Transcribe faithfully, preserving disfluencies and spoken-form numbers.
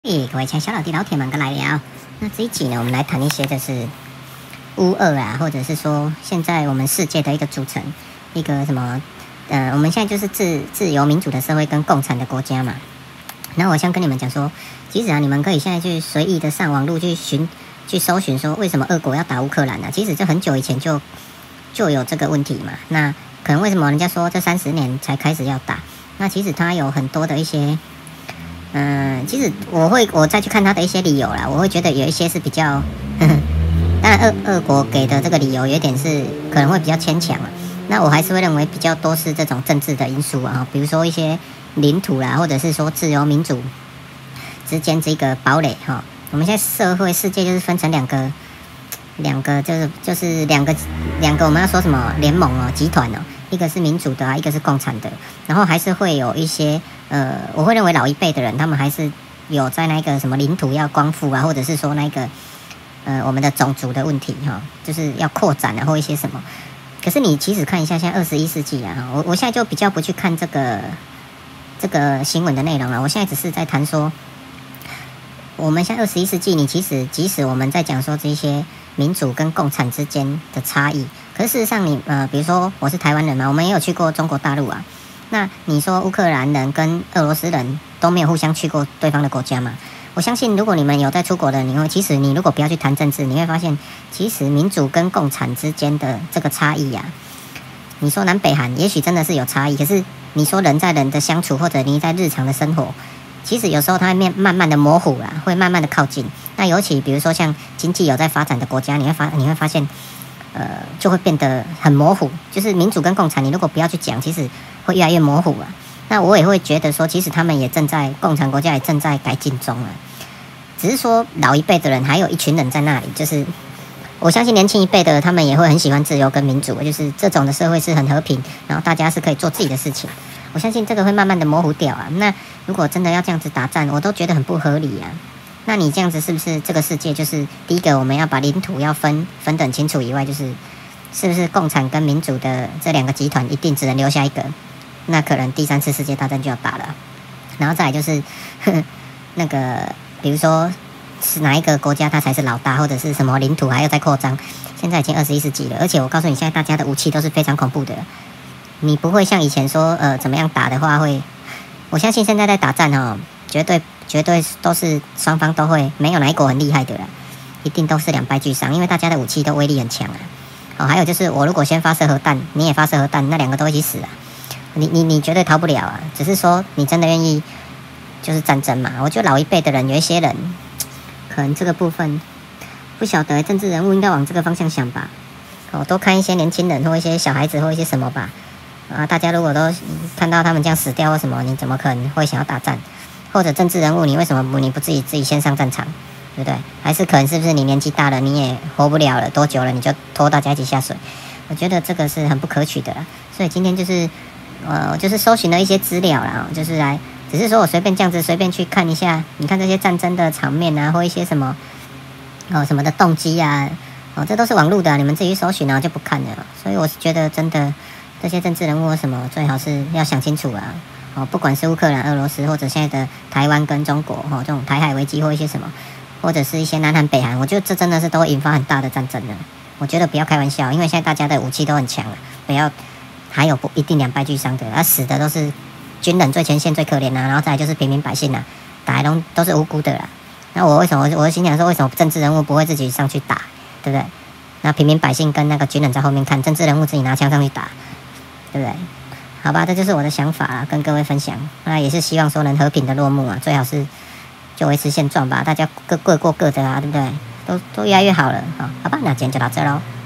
嘿，各位亲爱小老弟、老铁们，跟来聊。那这一集呢，我们来谈一些就是乌俄啊，或者是说现在我们世界的一个组成，一个什么呃，我们现在就是自自由民主的社会跟共产的国家嘛。然后我想跟你们讲说，其实啊，你们可以现在去随意的上网络去寻、去搜寻说为什么俄国要打乌克兰呢、啊？其实这很久以前就就有这个问题嘛。那可能为什么人家说这三十年才开始要打？那其实它有很多的一些。嗯，其实我会我再去看他的一些理由啦，我会觉得有一些是比较，呵呵当然俄俄国给的这个理由有一点是可能会比较牵强啊。那我还是会认为比较多是这种政治的因素啊，比如说一些领土啦，或者是说自由民主之间这个堡垒哈。我们现在社会世界就是分成两个两个就是就是两个两个我们要说什么联盟哦集团哦。一个是民主的啊，一个是共产的，然后还是会有一些呃，我会认为老一辈的人，他们还是有在那个什么领土要光复啊，或者是说那个呃我们的种族的问题哈，就是要扩展啊或一些什么。可是你其实看一下，现在二十一世纪啊，我我现在就比较不去看这个这个新闻的内容了，我现在只是在谈说，我们现在二十一世纪，你其实即使我们在讲说这些民主跟共产之间的差异。可是事实上你，你呃，比如说我是台湾人嘛，我们也有去过中国大陆啊。那你说乌克兰人跟俄罗斯人都没有互相去过对方的国家嘛？我相信，如果你们有在出国的，你会其实你如果不要去谈政治，你会发现，其实民主跟共产之间的这个差异啊，你说南北韩也许真的是有差异，可是你说人在人的相处，或者你在日常的生活，其实有时候它会面慢慢的模糊啦，会慢慢的靠近。那尤其比如说像经济有在发展的国家，你会发你会发现。呃，就会变得很模糊。就是民主跟共产，你如果不要去讲，其实会越来越模糊啊。那我也会觉得说，其实他们也正在共产国家也正在改进中啊。只是说老一辈的人还有一群人在那里，就是我相信年轻一辈的他们也会很喜欢自由跟民主，就是这种的社会是很和平，然后大家是可以做自己的事情。我相信这个会慢慢的模糊掉啊。那如果真的要这样子打战，我都觉得很不合理啊。那你这样子是不是这个世界就是第一个我们要把领土要分分得很清楚以外，就是是不是共产跟民主的这两个集团一定只能留下一个？那可能第三次世界大战就要打了。然后再来就是呵呵那个比如说是哪一个国家它才是老大，或者是什么领土还要再扩张？现在已经二十一世纪了，而且我告诉你，现在大家的武器都是非常恐怖的。你不会像以前说呃怎么样打的话会，我相信现在在打战哦，绝对。绝对都是双方都会，没有哪一国很厉害的啦，一定都是两败俱伤，因为大家的武器都威力很强啊。哦，还有就是我如果先发射核弹，你也发射核弹，那两个都一起死啊，你你你绝对逃不了啊。只是说你真的愿意就是战争嘛？我觉得老一辈的人有一些人，可能这个部分不晓得，政治人物应该往这个方向想吧。哦，多看一些年轻人或一些小孩子或一些什么吧。啊，大家如果都看到他们这样死掉或什么，你怎么可能会想要打战？或者政治人物，你为什么不你不自己自己先上战场，对不对？还是可能是不是你年纪大了，你也活不了了，多久了，你就拖大家一起下水？我觉得这个是很不可取的啦。所以今天就是呃，就是搜寻了一些资料啦，就是来，只是说我随便这样子随便去看一下，你看这些战争的场面啊，或一些什么哦什么的动机啊，哦这都是网络的、啊，你们自己去搜寻啊，就不看了。所以我是觉得真的这些政治人物什么，最好是要想清楚啊。哦，不管是乌克兰、俄罗斯，或者现在的台湾跟中国，哦，这种台海危机或一些什么，或者是一些南韩、北韩，我觉得这真的是都会引发很大的战争的。我觉得不要开玩笑，因为现在大家的武器都很强了，不要还有不一定两败俱伤的，而、啊、死的都是军人最前线最可怜啊，然后再来就是平民百姓啊，打都都是无辜的啦。那我为什么我心想说，为什么政治人物不会自己上去打，对不对？那平民百姓跟那个军人在后面看，政治人物自己拿枪上去打，对不对？好吧，这就是我的想法啦，跟各位分享。那也是希望说能和平的落幕啊，最好是就维持现状吧，大家各各过各的啊，对不对？都都越来越好了，好，好吧，那今天就到这喽。